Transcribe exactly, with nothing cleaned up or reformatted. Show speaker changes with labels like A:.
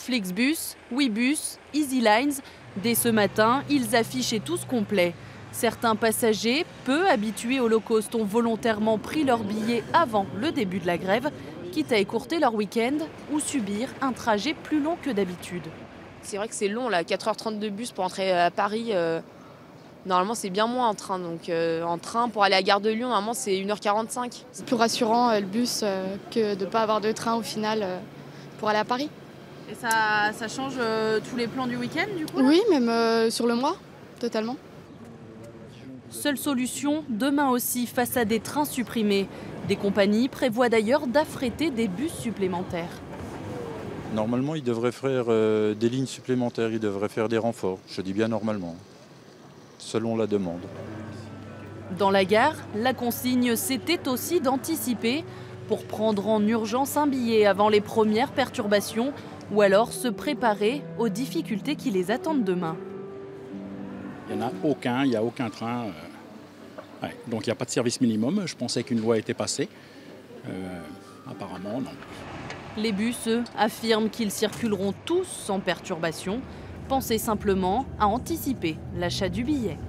A: Flixbus, Ouibus, EasyLines, dès ce matin, ils affichaient tous complets. Certains passagers, peu habitués au low cost, ont volontairement pris leur billet avant le début de la grève, quitte à écourter leur week-end ou subir un trajet plus long que d'habitude.
B: C'est vrai que c'est long, là, quatre heures trente de bus pour entrer à Paris. Euh, normalement, c'est bien moins en train. Donc, euh, en train, pour aller à Gare de Lyon, normalement, c'est une heure quarante-cinq.
C: C'est plus rassurant, euh, le bus, euh, que de ne pas avoir de train au final euh, pour aller à Paris.
A: Et ça, ça change euh, tous les plans du week-end, du coup là ?
C: Oui, même euh, sur le mois, totalement.
A: Seule solution, demain aussi, face à des trains supprimés. Des compagnies prévoient d'ailleurs d'affréter des bus supplémentaires.
D: Normalement, ils devraient faire euh, des lignes supplémentaires, ils devraient faire des renforts. Je dis bien normalement, selon la demande.
A: Dans la gare, la consigne, c'était aussi d'anticiper pour prendre en urgence un billet avant les premières perturbations ou alors se préparer aux difficultés qui les attendent demain.
E: Il n'y en a aucun, il n'y a aucun train. Euh, ouais. Donc il n'y a pas de service minimum. Je pensais qu'une loi était passée. Euh, apparemment, non.
A: Les bus, eux, affirment qu'ils circuleront tous sans perturbation. Pensez simplement à anticiper l'achat du billet.